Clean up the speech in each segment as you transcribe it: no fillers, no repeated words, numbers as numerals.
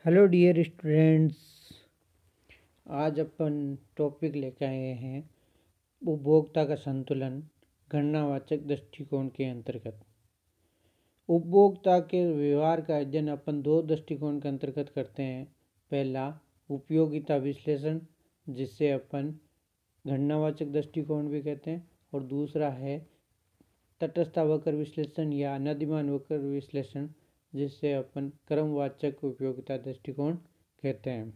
Hello dear students. आज अपन topic लेकर आए हैं उपभोक्ता का संतुलन गणनावाचक दृष्टिकोण के अंतर्गत। उपभोक्ता के व्यवहार का अध्ययन अपन दो दृष्टिकोण के अंतर्गत करते हैं। पहला उपयोगिता विश्लेषण, जिससे अपन गणनावाचक दृष्टिकोण भी कहते हैं, और दूसरा है तटस्था वक्र विश्लेषण या नदीमान वक्र विश्लेषण, जिससे अपन क्रमवाचक उपयोगिता दृष्टिकोण कहते हैं।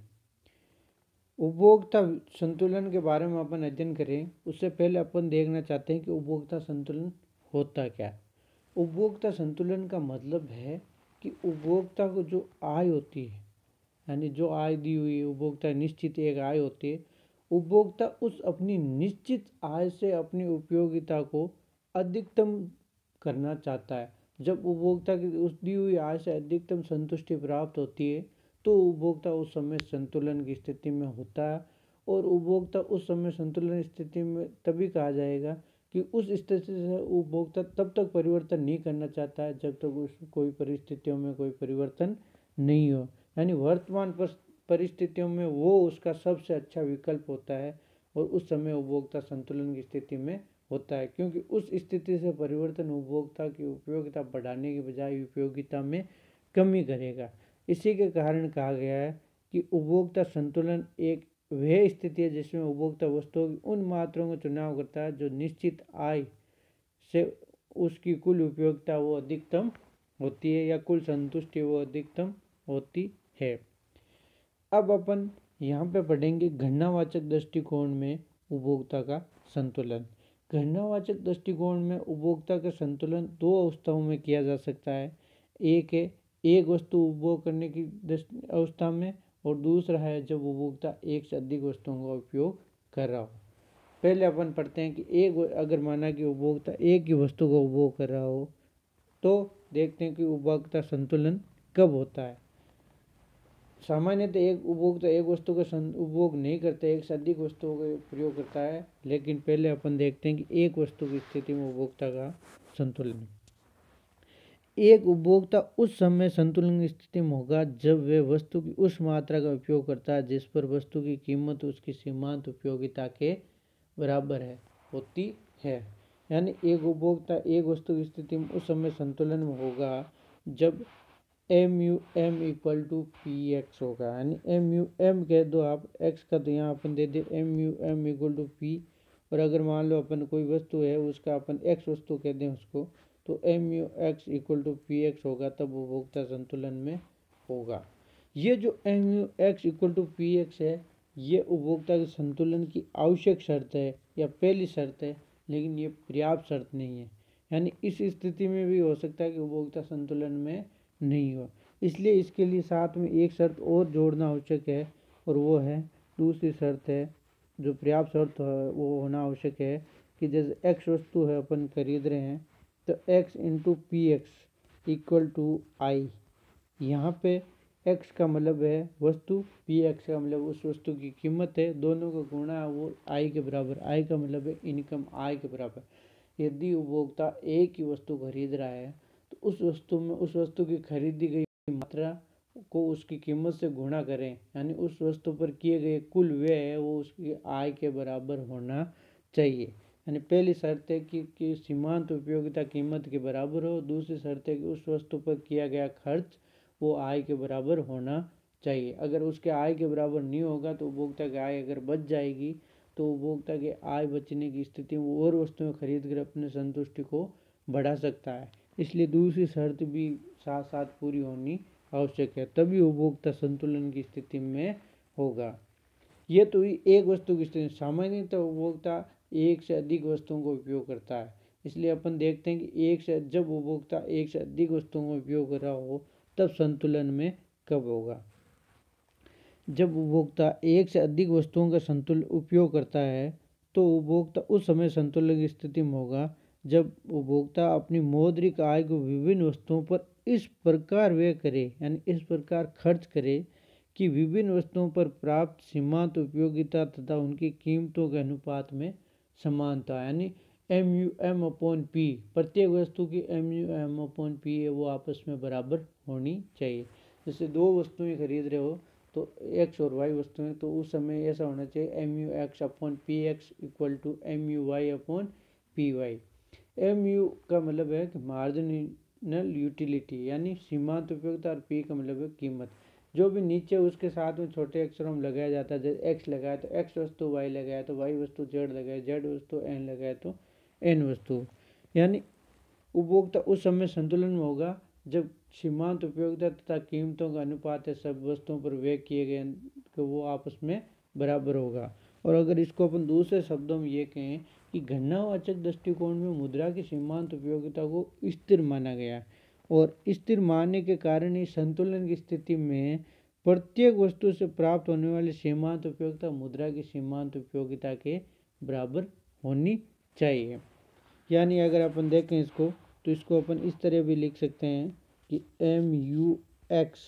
उपभोक्ता संतुलन के बारे में अपन अध्ययन करें उससे पहले अपन देखना चाहते हैं कि उपभोक्ता संतुलन होता क्या है। उपभोक्ता संतुलन का मतलब है कि उपभोक्ता को जो आय होती है, यानी जो आय दी हुई उपभोक्ता निश्चित एक आय होती है, उपभोक्ता उस अपनी निश्चित आय से अपनी उपयोगिता को अधिकतम करना चाहता है। जब उपभोक्ता की उस दी हुई आय से अधिकतम संतुष्टि प्राप्त होती है तो उपभोक्ता उस समय संतुलन की स्थिति में होता है। और उपभोक्ता उस समय संतुलन स्थिति में तभी कहा जाएगा कि उस स्थिति से उपभोक्ता तब तक परिवर्तन नहीं करना चाहता है जब तक उस कोई परिस्थितियों में कोई परिवर्तन नहीं हो, यानी वर्तमान परिस्थितियों में वो उसका सबसे अच्छा विकल्प होता है और उस समय उपभोक्ता संतुलन की स्थिति में होता है, क्योंकि उस स्थिति से परिवर्तन उपभोक्ता की उपयोगिता बढ़ाने के बजाय उपयोगिता में कमी करेगा। इसी के कारण कहा गया है कि उपभोक्ता संतुलन एक वह स्थिति है जिसमें उपभोक्ता वस्तुओं की उन मात्राओं का चुनाव करता है जो निश्चित आय से उसकी कुल उपयोगिता वो अधिकतम होती है या कुल संतुष्टि वो अधिकतम होती है। अब अपन यहाँ पे पढ़ेंगे गणनावाचक दृष्टिकोण में उपभोक्ता का संतुलन। गणनावाचक दृष्टिकोण में उपभोक्ता का संतुलन दो अवस्थाओं में किया जा सकता है। एक है एक वस्तु उपभोग करने की अवस्था में, और दूसरा है जब उपभोक्ता एक से अधिक वस्तुओं का उपयोग कर रहा हो। पहले अपन पढ़ते हैं कि अगर माना कि उपभोक्ता एक ही वस्तु का उपभोग कर रहा हो तो देखते हैं कि उपभोक्ता संतुलन कब होता है। सामान्यतः एक उपभोक्ता एक वस्तु का उपभोग नहीं करता, एक से अधिक वस्तुओं का प्रयोग करता है। लेकिन पहले अपन देखते हैं कि एक वस्तु की स्थिति में उपभोक्ता का संतुलन। एक उपभोक्ता उस समय संतुलन की स्थिति में होगा जब वह वस्तु की उस मात्रा का उपयोग करता है जिस पर वस्तु की कीमत उसकी सीमांत उपयोगिता के बराबर होती है। यानी एक उपभोक्ता एक वस्तु की स्थिति में उस समय संतुलन में होगा जब MUM इक्वल टू PX होगा। यानी MUM कह दो आप, X का तो यहाँ अपन दे दे MUM इक्वल टू P, और अगर मान लो अपन कोई वस्तु है उसका अपन X वस्तु कह दें उसको, तो MUX इक्वल टू PX होगा, तब उपभोक्ता संतुलन में होगा। ये जो MUX इक्वल टू PX है ये उपभोक्ता के संतुलन की आवश्यक शर्त है या पहली शर्त है, लेकिन ये पर्याप्त शर्त नहीं है। यानी इस स्थिति में भी हो सकता है कि उपभोक्ता संतुलन में नहीं हो, इसलिए इसके लिए साथ में एक शर्त और जोड़ना आवश्यक है, और वो है दूसरी शर्त है जो पर्याप्त शर्त है वो होना आवश्यक है कि जैसे X वस्तु है अपन खरीद रहे हैं तो X into PX equal to I। यहाँ पे X का मतलब है वस्तु, PX का मतलब उस वस्तु की कीमत है, दोनों का गुणा वो I के बराबर। I का मतलब है इनकम आय के बराबर। यदि उपभोक्ता एक ही वस्तु खरीद रहा है तो उस वस्तु की खरीदी गई मात्रा को उसकी कीमत से गुणा करें, यानी उस वस्तु पर किए गए कुल व्यय है वो उसकी आय के बराबर होना चाहिए। यानी पहली शर्त है कि सीमांत उपयोगिता कीमत के बराबर हो, दूसरी शर्त है कि उस वस्तु पर किया गया खर्च वो आय के बराबर होना चाहिए। अगर उसके आय के बराबर नहीं होगा तो उपभोक्ता की आय अगर बच जाएगी तो उपभोक्ता के आय बचने की स्थिति में और वस्तुएं खरीद कर अपने संतुष्टि को बढ़ा सकता है। इसलिए दूसरी शर्त भी साथ साथ पूरी होनी आवश्यक है, तभी उपभोक्ता संतुलन की स्थिति में होगा। ये तो ही एक वस्तु की स्थिति। सामान्यतः उपभोक्ता एक से अधिक वस्तुओं का उपयोग करता है, इसलिए अपन देखते हैं कि जब उपभोक्ता एक से अधिक वस्तुओं का उपयोग कर रहा हो तब संतुलन में कब होगा। जब उपभोक्ता एक से अधिक वस्तुओं का उपयोग करता है तो उपभोक्ता उस समय संतुलन की स्थिति में होगा जब उपभोक्ता अपनी मौद्रिक आय को विभिन्न वस्तुओं पर इस प्रकार व्यय करे, यानी इस प्रकार खर्च करे कि विभिन्न वस्तुओं पर प्राप्त सीमांत उपयोगिता तथा उनकी कीमतों के अनुपात में समानता। यानी MUM/P, प्रत्येक वस्तु की MUM/P है वो आपस में बराबर होनी चाहिए। जैसे दो वस्तुएं खरीद रहे हो तो एक्स और वाई वस्तुएं, तो उस समय ऐसा होना चाहिए M U X upon P X equal to M U Y upon P Y. M U का मतलब है कि मार्जिनल यूटिलिटी यानी सीमांत उपयोगिता, और पी का मतलब है कीमत। जो भी नीचे उसके साथ में छोटे अक्षरों में लगाया जाता है, जैसे एक्स लगाया तो एक्स वस्तु, वाई लगाया तो वाई वस्तु, जेड लगाया जेड वस्तु, एन लगाया तो एन वस्तु। यानी उपभोक्ता उस समय संतुलन में होगा जब सीमांत उपयोगिता तथा कीमतों का अनुपात है सब वस्तुओं पर व्यय किए गए कि वो आपस में बराबर होगा। और अगर इसको अपन दूसरे शब्दों में ये कहें कि गणनावाचक दृष्टिकोण में मुद्रा की सीमांत उपयोगिता को स्थिर माना गया, और स्थिर मानने के कारण ही संतुलन की स्थिति में प्रत्येक वस्तु से प्राप्त होने वाली सीमांत उपयोगिता मुद्रा की सीमांत उपयोगिता के बराबर होनी चाहिए। यानी अगर अपन देखें इसको तो इसको अपन इस तरह भी लिख सकते हैं कि M U X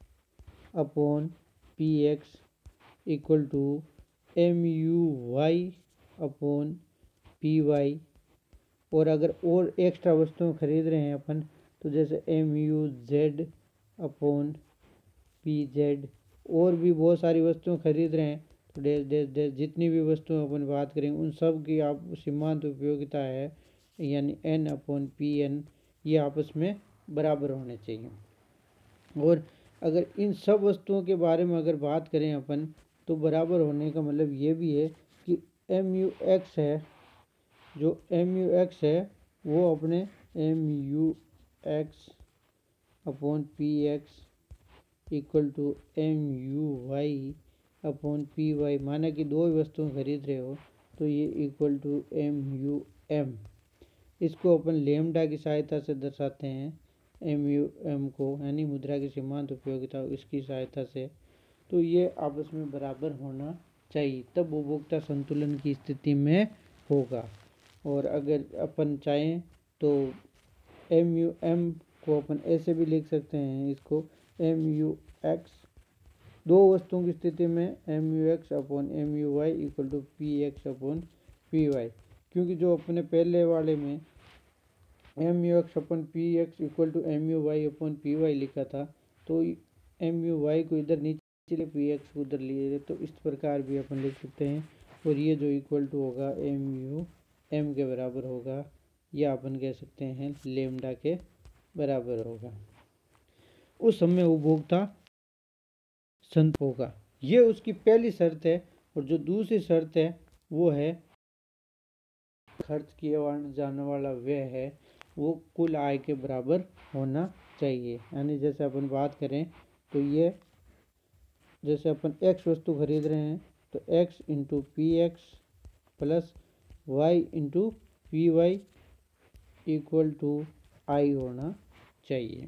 upon P X equal to M U Y upon P Y. और अगर और एक्स्ट्रा वस्तुएं खरीद रहे हैं अपन तो जैसे M U Z upon P Z, और भी बहुत सारी वस्तुएं खरीद रहे हैं तो डैश डैश डैश जितनी भी वस्तुएं अपन बात करेंगे उन सब की आप सीमांत उपयोगिता है यानी एन अपॉन पी एन, ये आपस में बराबर होने चाहिए। और अगर इन सब वस्तुओं के बारे में अगर बात करें अपन तो बराबर होने का मतलब ये भी है कि एम यू एक्स है, जो एम यू एक्स है वो अपने M U X upon P X equal to M U Y upon P Y, माना कि दो वस्तुएं खरीद रहे हो तो ये equal to M U M. इसको अपन लेमडा की सहायता से दर्शाते हैं, एम यू एम को, यानी मुद्रा की सीमांत उपयोगिता इसकी सहायता से। तो ये आपस में बराबर होना चाहिए, तब उपभोक्ता संतुलन की स्थिति में होगा। और अगर अपन चाहें तो एम यू एम को अपन ऐसे भी लिख सकते हैं, इसको एम यू एक्स दो वस्तुओं की स्थिति में M U X upon M U Y equal to P X upon P Y, क्योंकि जो अपने पहले वाले में M U X upon P X equal to M U Y upon P Y लिखा था, तो एम यू वाई को इधर नीचे पी एक्स को उधर लिए, तो इस प्रकार भी अपन लिख सकते हैं। और ये जो इक्वल टू होगा एम यू एम के बराबर होगा, या अपन कह सकते हैं लेमडा के बराबर होगा। उस समय उपभोक्ता संत होगा, ये उसकी पहली शर्त है। और जो दूसरी शर्त है वो है खर्च किया जाने वाला व्यय है वो कुल आय के बराबर होना चाहिए। यानी जैसे अपन बात करें तो ये जैसे अपन एक्स वस्तु खरीद रहे हैं तो X into P X plus Y into P Y equal to I होना चाहिए।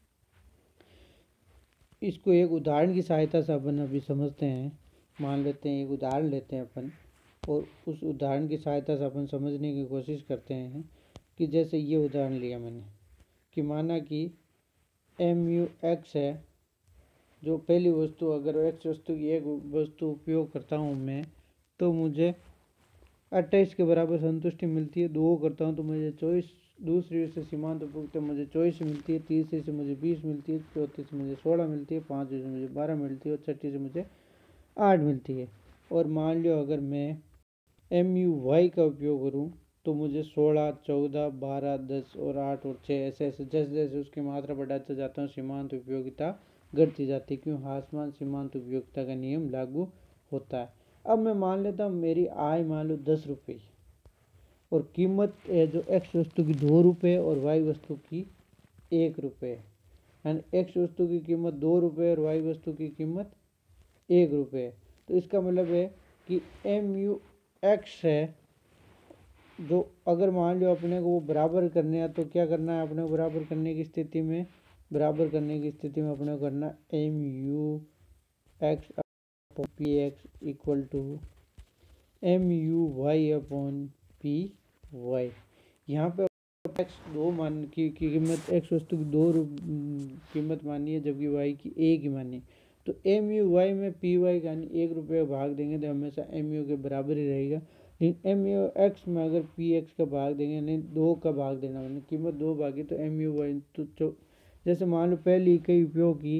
इसको एक उदाहरण की सहायता से अपन अभी समझते हैं। मान लेते हैं एक उदाहरण लेते हैं अपन, और उस उदाहरण की सहायता से अपन समझने की कोशिश करते हैं कि जैसे ये उदाहरण लिया मैंने कि माना कि एम यू एक्स है, जो पहली वस्तु, अगर एक्स वस्तु की एक वस्तु उपयोग करता हूँ मैं तो मुझे 28 के बराबर संतुष्टि मिलती है। दो करता हूँ तो मुझे 24, दूसरी से सीमांत उपयोगिता मुझे 24 मिलती है, तीसरी से मुझे 20 मिलती है, चौथी से मुझे 16 मिलती है, पाँचवीं से मुझे 12 मिलती है और छठी से मुझे 8 मिलती है। और मान लो अगर मैं एम यू वाई का उपयोग करूँ तो मुझे 16, 14, 12, 10 और 8 और 6 ऐसे ऐसे जैसे जैसे उसकी मात्रा बढ़ाता जाता हूँ सीमांत उपयोगिता घटती जाती है, क्यों हासमान सीमांत उपयोगिता का नियम लागू होता है। अब मैं मान लेता हूँ मेरी आय मान लो 10 रुपये और कीमत है जो एक्स वस्तु की 2 रुपये और वाई वस्तु की 1 रुपये, यानी एक्स वस्तु की कीमत 2 रुपये और वाई वस्तु की कीमत 1 रुपये। तो इसका मतलब है कि एम यू एक्स है, जो अगर मान लो अपने को वो बराबर करने हैं तो क्या करना है, अपने को बराबर करने की स्थिति में अपने को करना M U X upon P X equal to M U Y upon P Y. यहाँ पे एक्स दो मान की कीमत एक्स वस्तु की 2 कीमत मानी है जबकि वाई की 1 ही मानी, तो एम यू वाई में पी वाई का 1 रुपये भाग देंगे तो हमेशा एम यू के बराबर ही रहेगा। लेकिन एम यू एक्स में अगर पी एक्स का भाग देंगे, नहीं 2 का भाग देना, मैंने कीमत 2 भागी तो एम यू वाई तो जैसे मान लो पहली इकाई उपयोग की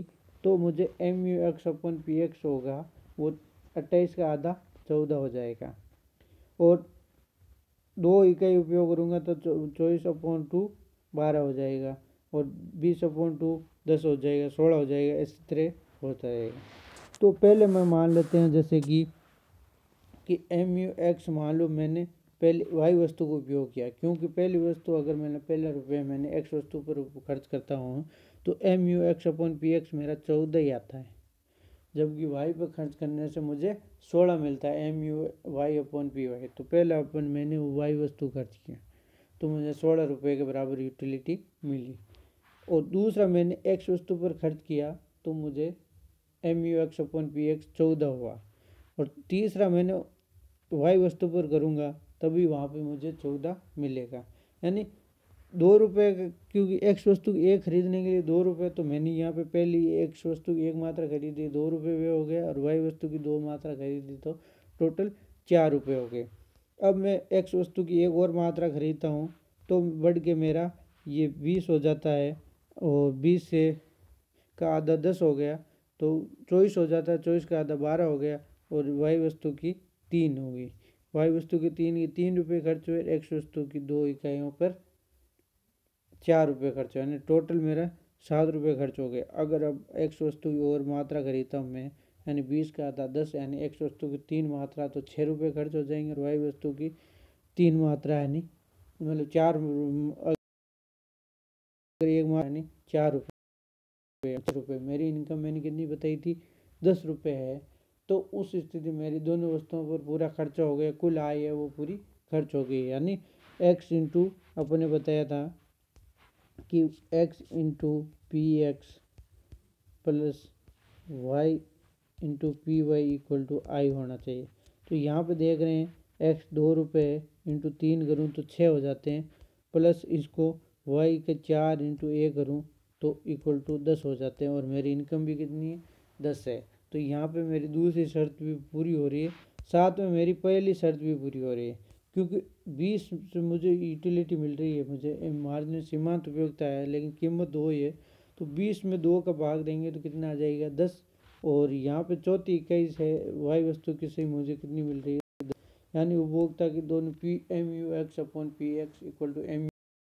तो मुझे M U X upon P X होगा वो 28 का आधा 14 हो जाएगा। और 2 इकाई उपयोग करूँगा तो 24/2 12 हो जाएगा, और 20/2 10 हो जाएगा, 16 हो जाएगा, इस तरह होता रहेगा। तो पहले मैं मान लेते हैं जैसे कि एम यू एक्स मान लो मैंने पहले वाई वस्तु को उपयोग किया, क्योंकि पहली वस्तु अगर मैंने पहले रुपये मैंने एक्स वस्तु पर खर्च करता हूँ तो M U X upon P X मेरा 14 ही आता है, जबकि वाई पर खर्च करने से मुझे 16 मिलता है M U Y upon P Y. तो पहले अपन मैंने वाई वस्तु खर्च किया तो मुझे 16 रुपये के बराबर यूटिलिटी मिली, और दूसरा मैंने एक्स वस्तु पर खर्च किया तो मुझे M U X upon P X 14 हुआ, और तीसरा मैंने वाई वस्तु पर करूँगा तभी वहाँ पे मुझे 14 मिलेगा। यानी 2 रुपये, क्योंकि एक्स वस्तु एक खरीदने के लिए 2 रुपये, तो मैंने यहाँ पे पहली एक्स वस्तु की एक मात्रा खरीदी 2 रुपये वे हो गए, और वाई वस्तु की 2 मात्रा खरीदी तो टोटल 4 रुपये हो गए। अब मैं एक्स वस्तु की एक और मात्रा खरीदता हूँ तो बढ़ के मेरा ये 20 हो जाता है, और 20 से का आधा 10 हो गया तो 24 हो जाता है, 24 का आधा 12 हो गया, और वाई वस्तु की 3 हो गई। वाई वस्तु की 3 रुपये खर्च हुए, एक्स वस्तु की 2 इकाइयों पर 4 रुपये खर्च हुए, यानी टोटल मेरा 7 रुपये खर्च हो गए। अगर अब एक्स वस्तु की और मात्रा खरीदता हूँ मैं, यानी 20 का आधा 10, यानी एक्स वस्तु की 3 मात्रा तो 6 रुपये खर्च हो जाएंगे, और वाई वस्तु की 3 मात्रा यानी मतलब 4, अगर एक मात्रा यानी 4 रुपये। मेरी इनकम मैंने कितनी बताई थी 10 रुपये है, तो उस स्थिति में मेरी दोनों वस्तुओं पर पूरा खर्चा हो गया, कुल आय है वो पूरी खर्च हो गई। यानी एक्स इंटू अपने बताया था कि X into P X plus Y into P Y equal to I होना चाहिए। तो यहाँ पे देख रहे हैं एक्स 2 रुपये इंटू 3 करूँ तो 6 हो जाते हैं, प्लस इसको वाई के 4 इंटू 1 करूँ तो इक्वल टू 10 हो जाते हैं, और मेरी इनकम भी कितनी है 10 है। तो यहाँ पे मेरी दूसरी शर्त भी पूरी हो रही है, साथ में मेरी पहली शर्त भी पूरी हो रही है, क्योंकि 20 से मुझे यूटिलिटी मिल रही है, मुझे मार्जिन सीमांत उपयोगिता है, लेकिन कीमत 2 ही है, तो 20 में 2 का भाग देंगे तो कितना आ जाएगा 10, और यहाँ पे चौथी इकाई से वाई वस्तु की से मुझे कितनी मिल रही है, यानी उपभोक्ता की दोनों P M U X upon P X equal to M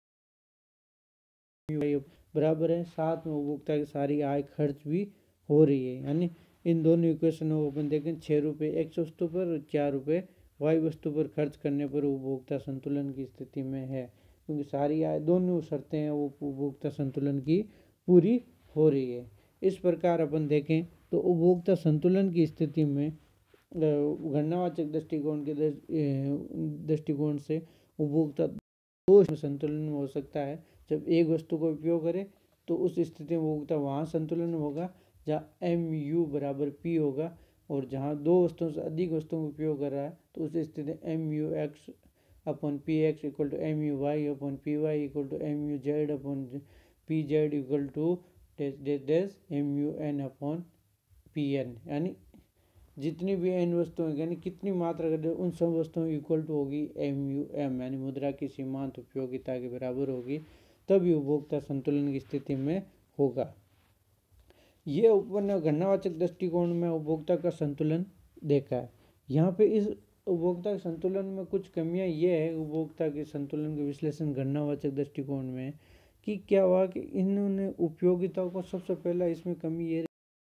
U बराबर है। साथ में उपभोक्ता की सारी आय खर्च भी हो रही है, यानी इन दोनों इक्वेशनों को अपन देखें 6 रुपये एक्स वस्तु पर और 4 रुपये वाई वस्तु पर खर्च करने पर उपभोक्ता संतुलन की स्थिति में है, क्योंकि सारी आय दोनों शर्तें हैं वो उपभोक्ता संतुलन की पूरी हो रही है। इस प्रकार अपन देखें तो उपभोक्ता संतुलन की स्थिति में गणनावाचक दृष्टिकोण के दृष्टिकोण से उपभोक्ता दो संतुलन में हो सकता है। जब एक वस्तु को उपयोग करे तो उस स्थिति में उपभोक्ता वहाँ संतुलन होगा जहाँ एम यू बराबर पी होगा, और जहाँ दो वस्तुओं से अधिक वस्तुओं का उपयोग कर रहा है तो उस स्थिति में M U X upon P X equal to M U Y upon P Y equal to M U Z upon P Z equal to days M U N upon P N, यानी जितनी भी N वस्तुएं यानी कितनी मात्रा कर उन सब वस्तुओं इक्वल टू होगी एम यू एम, यानी मुद्रा की सीमांत उपयोगिता के बराबर होगी, तभी उपभोक्ता संतुलन की स्थिति में होगा। ये उपन्न गणनावाचक दृष्टिकोण में उपभोक्ता का संतुलन देखा है। यहाँ पे इस उपभोक्ता के संतुलन में कुछ कमियां ये है उपभोक्ता के संतुलन के विश्लेषण गणनावाचक दृष्टिकोण में कि क्या हुआ कि इन्होंने उपयोगिता को सबसे पहला इसमें कमी ये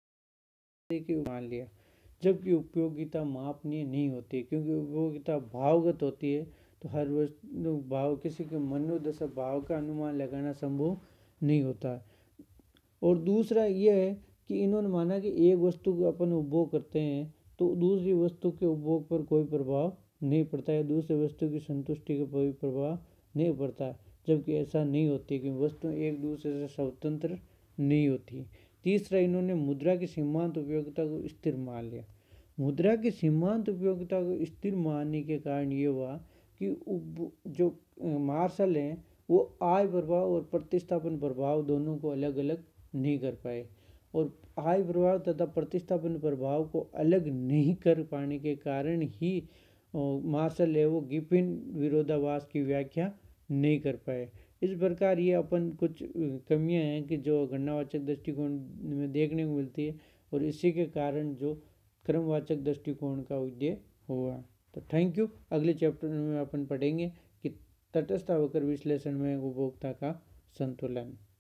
कि मान लिया, जबकि उपयोगिता मापनीय नहीं होती, क्योंकि उपयोगिता भावगत होती है, तो हर वस्तु भाव किसी के मनोदशा भाव का अनुमान लगाना संभव नहीं होता। और दूसरा यह है कि इन्होंने माना कि एक वस्तु को अपन उपभोग करते हैं तो दूसरी वस्तु के उपभोग पर कोई प्रभाव नहीं पड़ता है, दूसरी वस्तु की संतुष्टि का कोई प्रभाव नहीं पड़ता, जबकि ऐसा नहीं होती कि वस्तु एक दूसरे से स्वतंत्र नहीं होती। तीसरा, इन्होंने मुद्रा की सीमांत उपयोगिता को स्थिर मान लिया। मुद्रा की सीमांत उपयोगिता को स्थिर मानने के कारण ये हुआ कि जो मार्शल हैं वो आय प्रभाव और प्रतिस्थापन प्रभाव दोनों को अलग अलग नहीं कर पाए, और आय प्रभाव तथा प्रतिस्थापन प्रभाव को अलग नहीं कर पाने के कारण ही मार्शल है वो गिब्बन विरोधाभास की व्याख्या नहीं कर पाए। इस प्रकार ये अपन कुछ कमियां हैं कि जो गणनावाचक दृष्टिकोण में देखने को मिलती है, और इसी के कारण जो क्रमवाचक दृष्टिकोण का उदय हुआ। तो थैंक यू। अगले चैप्टर में अपन पढ़ेंगे कि तटस्थ अवकर विश्लेषण में उपभोक्ता का संतुलन।